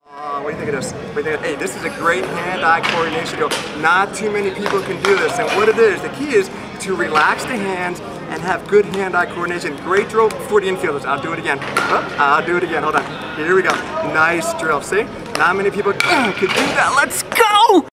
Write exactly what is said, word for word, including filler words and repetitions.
Uh, what do you think of this? What do you think of, hey, this is a great hand-eye coordination drill. Not too many people can do this. And what it is, the key is to relax the hands and have good hand-eye coordination. Great drill for the infielders. I'll do it again. Oh, I'll do it again. Hold on. Here we go. Nice drill. See? Not many people can do that. Let's go!